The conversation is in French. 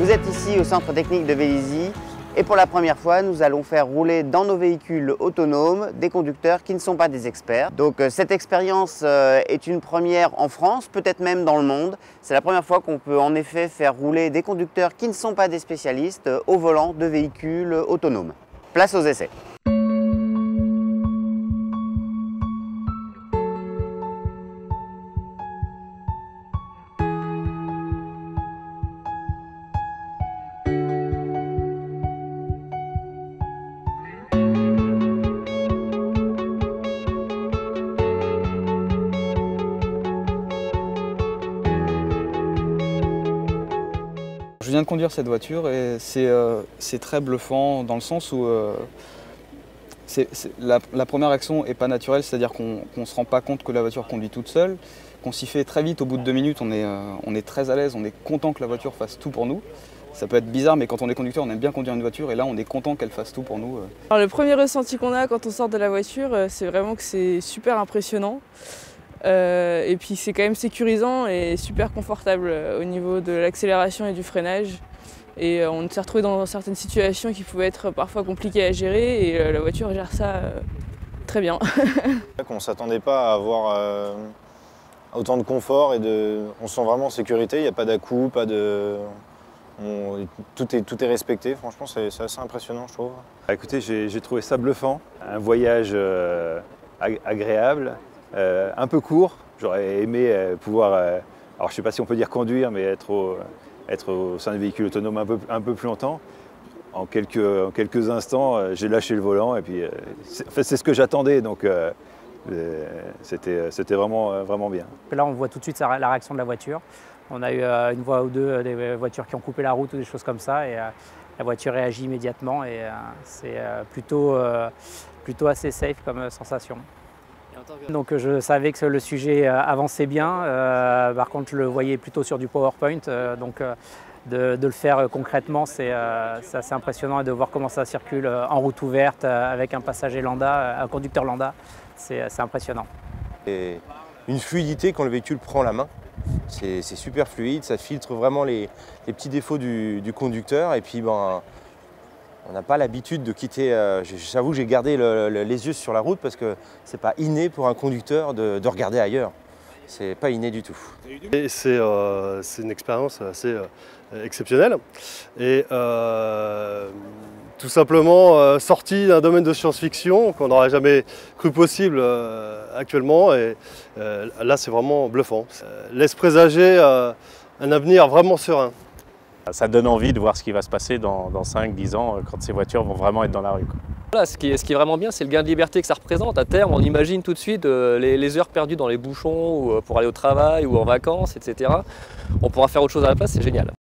Vous êtes ici au centre technique de Vélizy et pour la première fois, nous allons faire rouler dans nos véhicules autonomes des conducteurs qui ne sont pas des experts. Donc cette expérience est une première en France, peut-être même dans le monde. C'est la première fois qu'on peut en effet faire rouler des conducteurs qui ne sont pas des spécialistes au volant de véhicules autonomes. Place aux essais. Je viens de conduire cette voiture et c'est très bluffant dans le sens où la première action n'est pas naturelle, c'est-à-dire qu'on ne se rend pas compte que la voiture conduit toute seule, qu'on s'y fait très vite, au bout de 2 minutes on est très à l'aise, on est content que la voiture fasse tout pour nous. Ça peut être bizarre mais quand on est conducteur on aime bien conduire une voiture et là on est content qu'elle fasse tout pour nous. Alors, le premier ressenti qu'on a quand on sort de la voiture, c'est vraiment que c'est super impressionnant. Et puis c'est quand même sécurisant et super confortable au niveau de l'accélération et du freinage. Et on s'est retrouvé dans certaines situations qui pouvaient être parfois compliquées à gérer et la voiture gère ça très bien. On ne s'attendait pas à avoir autant de confort et on se sent vraiment en sécurité, il n'y a pas d'à-coups, tout est respecté, franchement c'est assez impressionnant je trouve. Écoutez, j'ai trouvé ça bluffant, un voyage agréable. Un peu court, j'aurais aimé pouvoir, alors je ne sais pas si on peut dire conduire, mais être au sein d'un véhicule autonome un peu plus longtemps. En quelques instants, j'ai lâché le volant et puis c'est ce que j'attendais, donc c'était vraiment bien. Là, on voit tout de suite la réaction de la voiture. On a eu une fois ou deux des voitures qui ont coupé la route ou des choses comme ça et la voiture réagit immédiatement et c'est plutôt assez safe comme sensation. Donc je savais que le sujet avançait bien, par contre je le voyais plutôt sur du PowerPoint, donc de le faire concrètement c'est assez impressionnant et de voir comment ça circule en route ouverte avec un passager lambda, un conducteur lambda, c'est impressionnant. Et une fluidité quand le véhicule prend la main, c'est super fluide, ça filtre vraiment les petits défauts du conducteur et puis on n'a pas l'habitude de quitter, j'avoue que j'ai gardé les yeux sur la route parce que c'est pas inné pour un conducteur de regarder ailleurs. C'est pas inné du tout. C'est une expérience assez exceptionnelle et tout simplement sortie d'un domaine de science-fiction qu'on n'aurait jamais cru possible actuellement et là c'est vraiment bluffant. Laisse présager un avenir vraiment serein. Ça donne envie de voir ce qui va se passer dans 5-10 ans quand ces voitures vont vraiment être dans la rue. Voilà, ce qui est vraiment bien, c'est le gain de liberté que ça représente. À terme, on imagine tout de suite les heures perdues dans les bouchons ou pour aller au travail ou en vacances, etc. On pourra faire autre chose à la place, c'est génial.